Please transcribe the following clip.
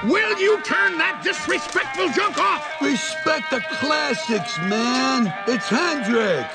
Will you turn that disrespectful junk off? Respect the classics, man. It's Hendrix.